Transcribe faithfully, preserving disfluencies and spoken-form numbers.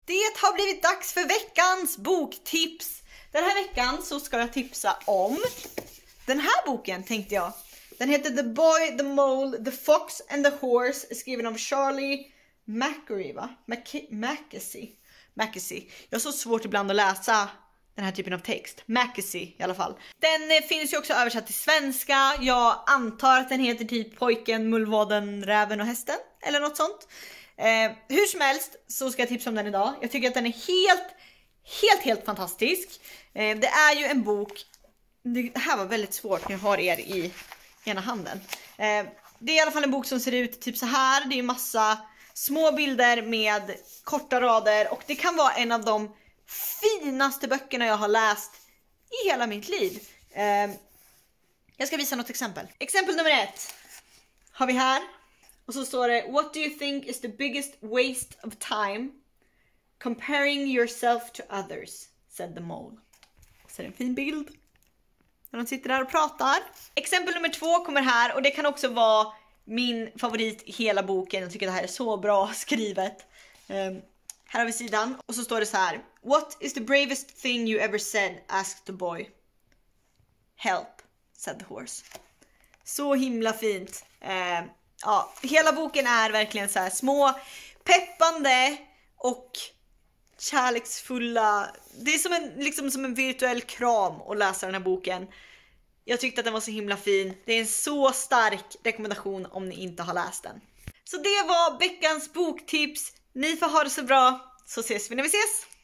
Det har blivit dags för veckans boktips. Den här veckan så ska jag tipsa om den här boken, tänkte jag. Den heter The Boy, the Mole, the Fox and the Horse, skriven av Charlie Mackesy, va? Mackesy. Mackesy. Jag har så svårt ibland att läsa den här typen av text. Mackesy i alla fall. Den eh, finns ju också översatt till svenska. Jag antar att den heter typ Pojken, Mullvaden, Räven och Hästen. Eller något sånt. Eh, hur som helst så ska jag tipsa om den idag. Jag tycker att den är helt, helt, helt fantastisk. Eh, det är ju en bok. Det här var väldigt svårt när jag har er i ena handen. Eh, det är i alla fall en bok som ser ut typ så här. Det är massa små bilder med korta rader. Och det kan vara en av de finaste böckerna jag har läst i hela mitt liv. Eh, jag ska visa något exempel. Exempel nummer ett har vi här. Och så står det: What do you think is the biggest waste of time? Comparing yourself to others, said the mole. Så är det en fin bild när de sitter där och pratar. Exempel nummer två kommer här, och det kan också vara min favorit i hela boken. Jag tycker det här är så bra skrivet. Um, här har vi sidan, och så står det så här: What is the bravest thing you ever said? Asked the boy. Help, said the horse. Så himla fint. Uh, ja, hela boken är verkligen så här små, peppande och kärleksfulla. Det är som en, liksom som en virtuell kram att läsa den här boken. Jag tyckte att den var så himla fin. Det är en så stark rekommendation om ni inte har läst den. Så det var veckans boktips. Ni får ha det så bra, så ses vi när vi ses.